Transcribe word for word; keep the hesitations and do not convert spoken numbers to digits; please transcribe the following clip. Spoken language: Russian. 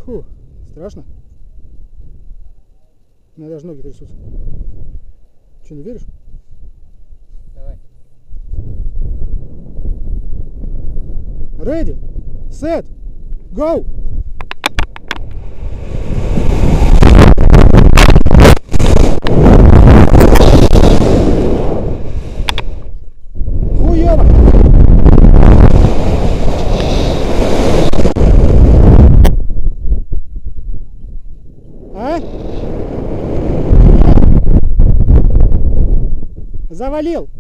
Фу, страшно. У меня даже ноги трясутся. Че, не веришь? Давай. Ready, set, go! Хуёво! А? Завалил!